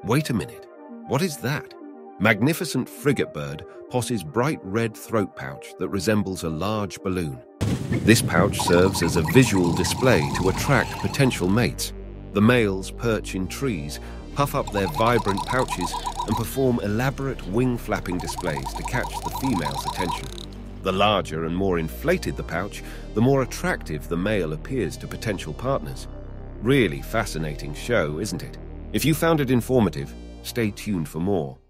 Wait a minute. What is that? Magnificent frigatebird possesses bright red throat pouch that resembles a large balloon. This pouch serves as a visual display to attract potential mates. The males perch in trees, puff up their vibrant pouches, and perform elaborate wing-flapping displays to catch the female's attention. The larger and more inflated the pouch, the more attractive the male appears to potential partners. Really fascinating show, isn't it? If you found it informative, stay tuned for more.